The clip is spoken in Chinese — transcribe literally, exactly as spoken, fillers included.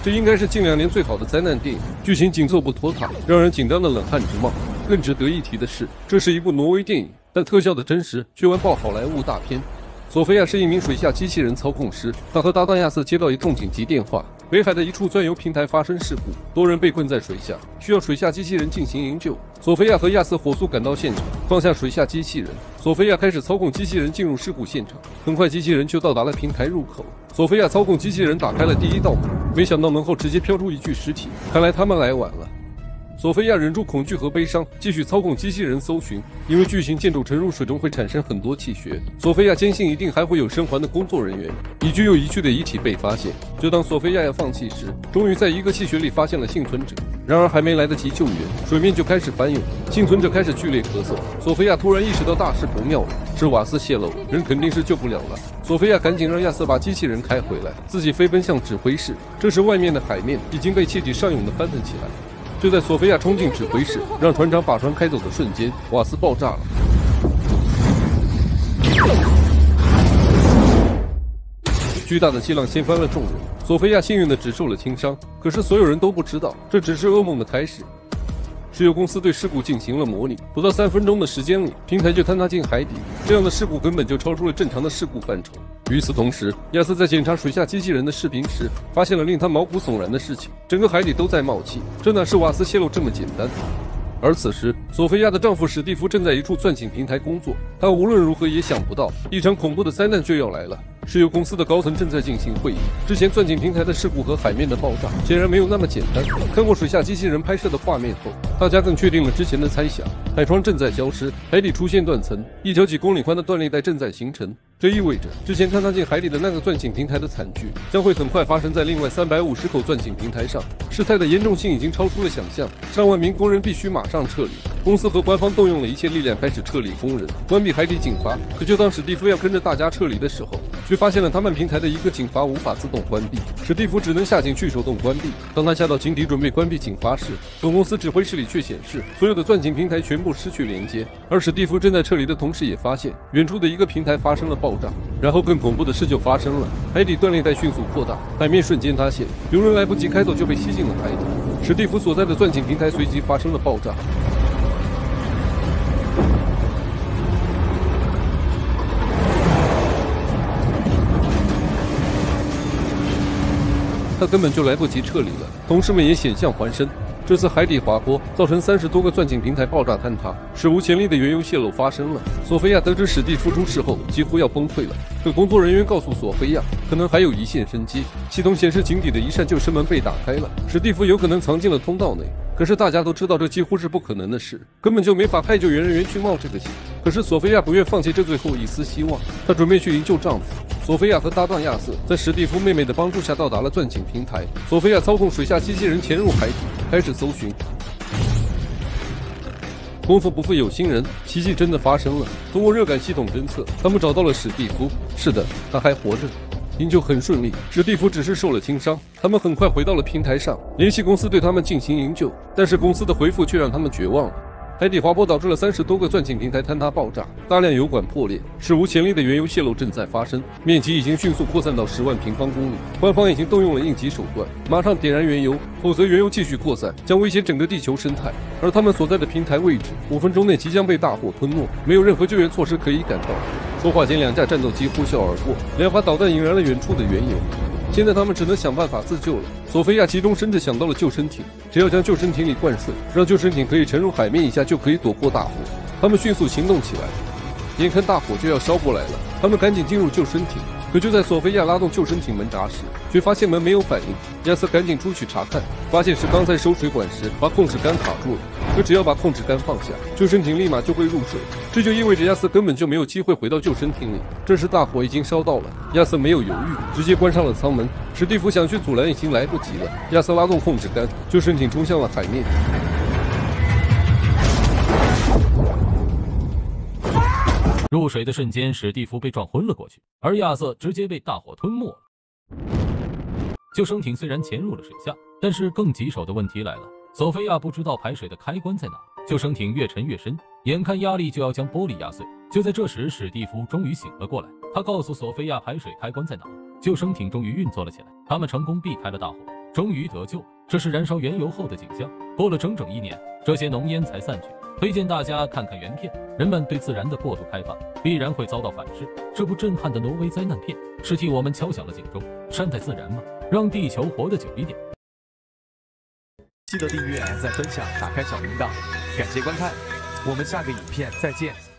这应该是近两年最好的灾难电影，剧情紧凑不拖沓，让人紧张的冷汗直冒。更值得一提的是，这是一部挪威电影，但特效的真实却完爆好莱坞大片。索菲亚是一名水下机器人操控师，她和搭档亚瑟接到一通紧急电话，北海的一处钻油平台发生事故，多人被困在水下，需要水下机器人进行营救。索菲亚和亚瑟火速赶到现场，放下水下机器人。索菲亚开始操控机器人进入事故现场，很快机器人就到达了平台入口。索菲亚操控机器人打开了第一道门，没想到门后直接飘出一具尸体，看来他们来晚了。索菲亚忍住恐惧和悲伤，继续操控机器人搜寻。因为巨型建筑沉入水中会产生很多气血，索菲亚坚信一定还会有生还的工作人员。一具又一具的遗体被发现，就当索菲亚要放弃时，终于在一个气穴里发现了幸存者。然而还没来得及救援，水面就开始翻涌，幸存者开始剧烈咳嗽。索菲亚突然意识到大事不妙了，是瓦斯泄漏，人肯定是救不了了。索菲亚赶紧让亚瑟把机器人开回来，自己飞奔向指挥室。这时外面的海面已经被气体上涌的翻腾起来。就在索菲亚冲进指挥室，让船长把船开走的瞬间，瓦斯爆炸了。巨大的气浪掀翻了众人，索菲亚幸运的只受了轻伤。可是所有人都不知道，这只是噩梦的开始。石油公司对事故进行了模拟，不到三分钟的时间里，平台就坍塌进海底。这样的事故根本就超出了正常的事故范畴。与此同时，亚瑟在检查水下机器人的视频时，发现了令他毛骨悚然的事情：整个海底都在冒气，这哪是瓦斯泄漏这么简单？而此时，索菲亚的丈夫史蒂夫正在一处钻井平台工作，他无论如何也想不到，一场恐怖的灾难就要来了。石油公司的高层正在进行会议，之前钻井平台的事故和海面的爆炸显然没有那么简单。看过水下机器人拍摄的画面后，大家更确定了之前的猜想：海床正在消失，海底出现断层，一条几公里宽的断裂带正在形成。这意味着之前坍塌进海底的那个钻井平台的惨剧将会很快发生在另外三百五十口钻井平台上。事态的严重性已经超出了想象，上万名工人必须马上撤离。公司和官方动用了一切力量开始撤离工人，关闭海底井阀。可就当史蒂夫要跟着大家撤离的时候，却发现了他们平台的一个井阀无法自动关闭，史蒂夫只能下井去手动关闭。当他下到井底准备关闭井阀时，总公司指挥室里却显示所有的钻井平台全部失去连接。而史蒂夫正在撤离的同时，也发现远处的一个平台发生了爆炸。然后更恐怖的事就发生了，海底断裂带迅速扩大，海面瞬间塌陷，有人来不及开走就被吸进了海底。史蒂夫所在的钻井平台随即发生了爆炸。他根本就来不及撤离了，同事们也险象环生。这次海底滑坡造成三十多个钻井平台爆炸坍塌，史无前例的原油泄漏发生了。索菲亚得知史蒂夫出事后，几乎要崩溃了。可工作人员告诉索菲亚，可能还有一线生机。系统显示井底的一扇救生门被打开了，史蒂夫有可能藏进了通道内。可是大家都知道，这几乎是不可能的事，根本就没法派救援人员去冒这个险。可是索菲亚不愿放弃这最后一丝希望，她准备去营救丈夫。索菲亚和搭档亚瑟在史蒂夫妹妹的帮助下到达了钻井平台。索菲亚操控水下机器人潜入海底，开始搜寻。功夫不负有心人，奇迹真的发生了。通过热感系统侦测，他们找到了史蒂夫。是的，他还活着。营救很顺利，史蒂夫只是受了轻伤。他们很快回到了平台上，联系公司对他们进行营救，但是公司的回复却让他们绝望了。海底滑坡导致了三十多个钻井平台坍塌爆炸，大量油管破裂，史无前例的原油泄漏正在发生，面积已经迅速扩散到十万平方公里。官方已经动用了应急手段，马上点燃原油，否则原油继续扩散将危险整个地球生态。而他们所在的平台位置，五分钟内即将被大火吞没，没有任何救援措施可以赶到。说话间，两架战斗机呼啸而过，两发导弹引燃了远处的原油。现在他们只能想办法自救了。索菲亚急中生智想到了救生艇，只要将救生艇里灌水，让救生艇可以沉入海面一下，就可以躲过大火。他们迅速行动起来，眼看大火就要烧过来了，他们赶紧进入救生艇。可就在索菲亚拉动救生艇门闸时，却发现门没有反应。亚瑟赶紧出去查看，发现是刚才收水管时把控制杆卡住了。可只要把控制杆放下，救生艇立马就会入水。这就意味着亚瑟根本就没有机会回到救生艇里。这时大火已经烧到了，亚瑟没有犹豫，直接关上了舱门。史蒂夫想去阻拦已经来不及了，亚瑟拉动控制杆，救生艇冲向了海面。 入水的瞬间，史蒂夫被撞昏了过去，而亚瑟直接被大火吞没了。救生艇虽然潜入了水下，但是更棘手的问题来了。索菲亚不知道排水的开关在哪，救生艇越沉越深，眼看压力就要将玻璃压碎。就在这时，史蒂夫终于醒了过来，他告诉索菲亚排水开关在哪，救生艇终于运作了起来，他们成功避开了大火。 终于得救了。这是燃烧原油后的景象。过了整整一年，这些浓烟才散去。推荐大家看看原片。人们对自然的过度开发，必然会遭到反噬。这部震撼的挪威灾难片，是替我们敲响了警钟。善待自然嘛，让地球活得久一点。 记得订阅、按赞、分享、打开小铃铛，感谢观看，我们下个影片再见。